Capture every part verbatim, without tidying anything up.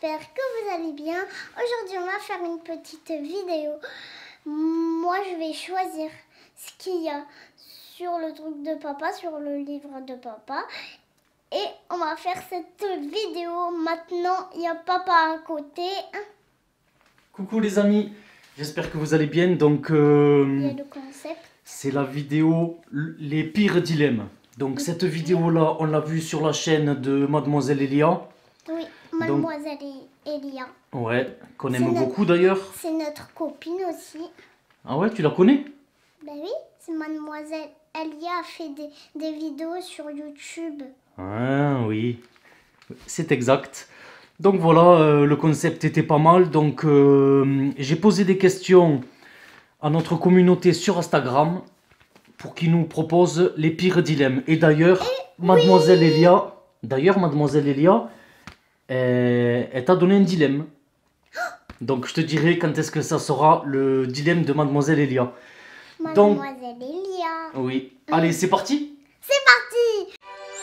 j'espère que vous allez bien. Aujourd'hui, on va faire une petite vidéo. Moi, je vais choisir ce qu'il y a sur le truc de papa, sur le livre de papa. Et on va faire cette vidéo. Maintenant, il y a papa à côté. Coucou les amis, j'espère que vous allez bien. Donc, euh, Il y a le concept. c'est la vidéo Les pires dilemmes. Donc, cette vidéo-là, on l'a vue sur la chaîne de Mademoiselle Elia. Oui, Mademoiselle Elia. Ouais, qu'on C'est aime notre- beaucoup d'ailleurs. C'est notre copine aussi. Ah ouais, tu la connais? Ben oui, c'est Mademoiselle Elia a fait des, des vidéos sur YouTube. Ah oui, c'est exact. Donc voilà, euh, le concept était pas mal. Donc, euh, j'ai posé des questions à notre communauté sur Instagram pour qu'ils nous proposent les pires dilemmes. Et d'ailleurs, Mademoiselle Elia, d'ailleurs, Mademoiselle Elia, euh, elle t'a donné un dilemme. Donc je te dirai quand est-ce que ça sera le dilemme de Mademoiselle Elia. Donc- Mademoiselle Elia. Oui. Allez, c'est parti. C'est parti.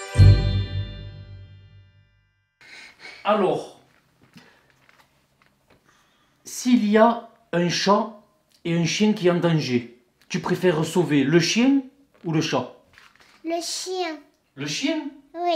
Alors, s'il y a un chat et un chien qui est en danger, tu préfères sauver le chien ou le chat? Le chien. Le chien? Oui.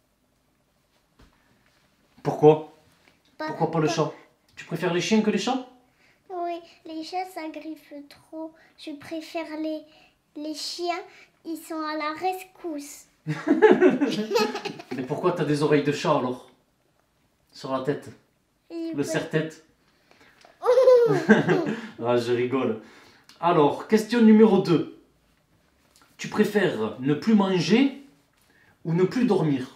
Pourquoi? Pas- Pourquoi pas le chat? Tu préfères les chiens que les chats? Oui, les chats, ça griffe trop. Je préfère les, les chiens. Ils sont à la rescousse. Mais pourquoi t'as des oreilles de chat alors? Sur la tête? Et Le peut- serre-tête? Ah, je rigole. Alors, question numéro deux. Tu préfères ne plus manger ou ne plus dormir?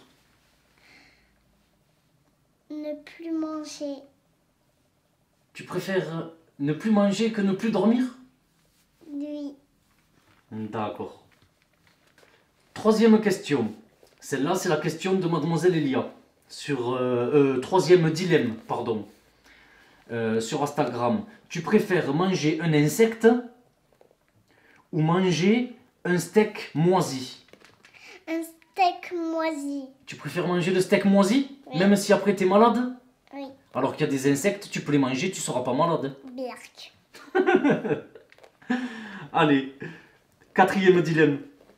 Ne plus manger. Tu préfères ne plus manger que ne plus dormir? Oui. D'accord. Troisième question. Celle-là, c'est la question de Mademoiselle Elia. Sur, euh, euh, troisième dilemme, pardon. Euh, sur Instagram. Tu préfères manger un insecte ou manger un steak moisi? Un steak moisi. Tu préfères manger le steak moisi? Oui. Même si après t'es malade? Oui. Alors qu'il y a des insectes, tu peux les manger, tu seras pas malade. Berk. Allez, quatrième dilemme.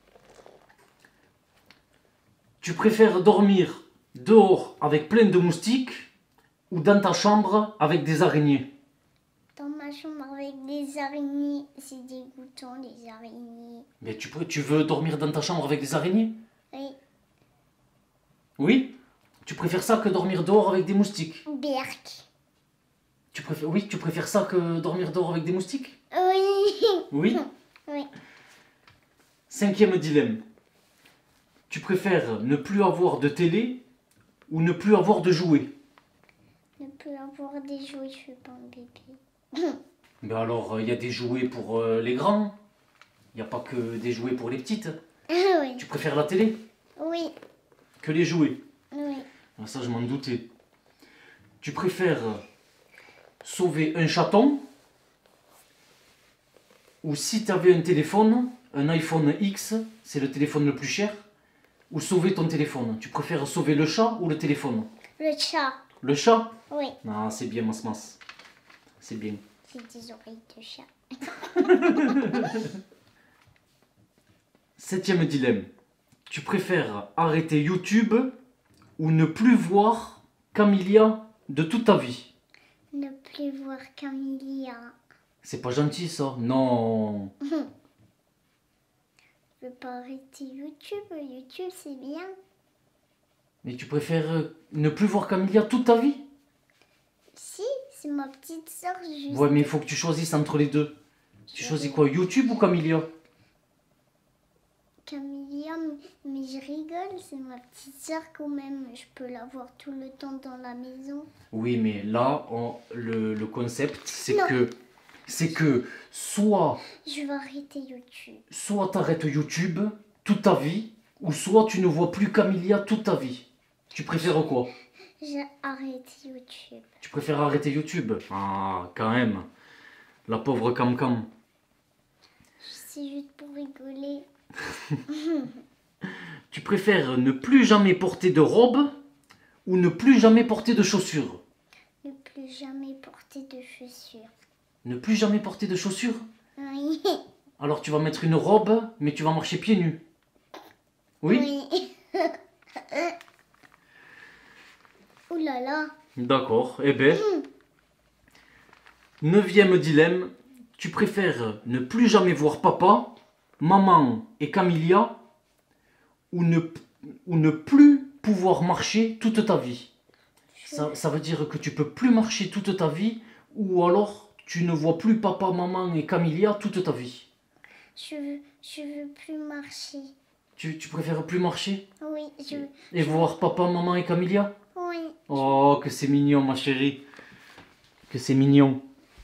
Tu préfères dormir dehors avec plein de moustiques ou dans ta chambre avec des araignées? Dans ma chambre avec des araignées. C'est dégoûtant, les araignées. Mais tu, peux- tu veux dormir dans ta chambre avec des araignées? Oui. Oui? Tu préfères ça que dormir dehors avec des moustiques? Berk. Tu préfères, oui, tu préfères ça que dormir dehors avec des moustiques? Oui. Oui? Oui. Cinquième dilemme. Tu préfères ne plus avoir de télé ou ne plus avoir de jouets? Ne plus avoir des jouets, je suis pas un bébé. Ben alors, il y a des jouets pour euh, les grands. Il n'y a pas que des jouets pour les petites. oui. Tu préfères la télé Oui. que les jouets? Oui. Ah, ça, je m'en doutais. Tu préfères sauver un chaton ou si tu avais un téléphone, un iPhone X, c'est le téléphone le plus cher, ou sauver ton téléphone? Tu préfères sauver le chat ou le téléphone? Le chat. Le chat? Oui. Ah, c'est bien, mas mas. C'est bien. C'est des oreilles de chat. Septième dilemme. Tu préfères arrêter YouTube ou ne plus voir Camélia de toute ta vie? Ne plus voir Camélia. C'est pas gentil ça. Non. Je veux pas arrêter YouTube. YouTube, c'est bien. Mais tu préfères euh, ne plus voir Camélia toute ta vie? Si, c'est ma petite soeur juste. Ouais, mais il faut que tu choisisses entre les deux. Tu choisis quoi, YouTube ou Camélia? Camélia, mais je rigole, c'est ma petite soeur quand même. Je peux la voir tout le temps dans la maison. Oui, mais là, on- le, le concept, c'est Non. que, c'est que soit, Je vais arrêter YouTube. soit t'arrêtes YouTube toute ta vie, ou soit tu ne vois plus Camélia toute ta vie. Tu préfères quoi? J'arrête YouTube. Tu préfères arrêter YouTube? Ah, quand même. La pauvre Cam Cam. C'est juste pour rigoler. Tu préfères ne plus jamais porter de robe ou ne plus jamais porter de chaussures? chaussures. Ne plus jamais porter de chaussures? Oui. Alors tu vas mettre une robe, mais tu vas marcher pieds nus. Oui? Oui. Ouh là là. D'accord. Eh bien, neuvième dilemme. Tu préfères ne plus jamais voir papa, maman et Camilla ou ne, ou ne plus pouvoir marcher toute ta vie? Je, Ça, ça veut dire que tu peux plus marcher toute ta vie ou alors tu ne vois plus papa, maman et Camilla toute ta vie. je, veux, je veux plus marcher. Tu, tu préfères plus marcher Oui, je veux. et voir papa, maman et Camilla? Oui. Oh, que c'est mignon, ma chérie. Que c'est mignon.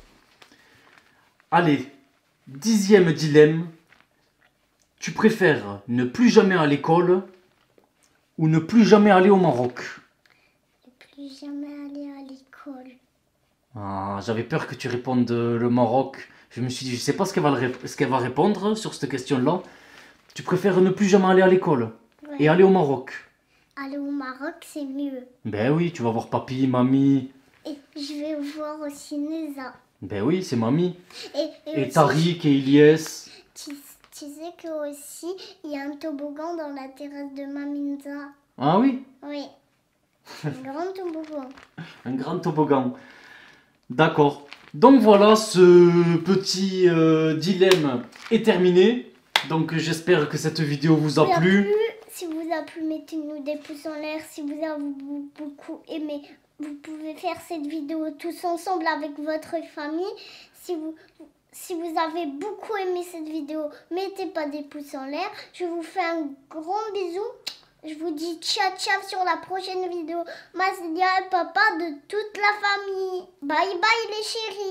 Allez, dixième dilemme. Tu préfères ne plus jamais à l'école ou ne plus jamais aller au Maroc? Ne plus jamais aller à l'école. Ah, j'avais peur que tu répondes euh, le Maroc. Je me suis dit, je sais pas ce qu'elle va, le rép- ce qu'elle va répondre sur cette question-là. Tu préfères ne plus jamais aller à l'école Ouais. et aller au Maroc? Aller au Maroc, c'est mieux. Ben oui, tu vas voir papy, mamie. Et je vais voir aussi Neza. Ben oui, c'est mamie. Et, et Et aussi, Tariq et Ilyes. tu, tu sais que aussi il y a un toboggan dans la terrasse de Maminza. Ah oui, Oui. Un grand toboggan. un grand toboggan. D'accord. Donc voilà, ce petit euh, dilemme est terminé. Donc j'espère que cette vidéo vous a Vous a plu. plu. Si vous a plu, mettez-nous des pouces en l'air. Si vous avez beaucoup aimé, vous pouvez faire cette vidéo tous ensemble avec votre famille. Si vous, si vous avez beaucoup aimé cette vidéo, mettez pas des pouces en l'air. Je vous fais un grand bisou. Je vous dis ciao ciao sur la prochaine vidéo. Masdia et papa de toute la famille. Bye bye les chéris.